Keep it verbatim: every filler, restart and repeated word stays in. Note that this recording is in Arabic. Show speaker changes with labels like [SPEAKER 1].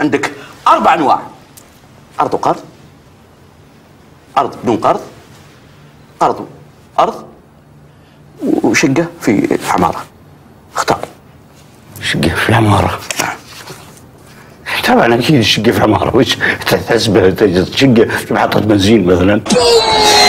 [SPEAKER 1] عندك اربع انواع: ارض وقرض، ارض بدون قرض، ارض ارض، وشقه في عماره. اختار.
[SPEAKER 2] شقه في عماره. طبعا اكيد الشقه في عماره، وش تحسبها شقه في محطه بنزين مثلا؟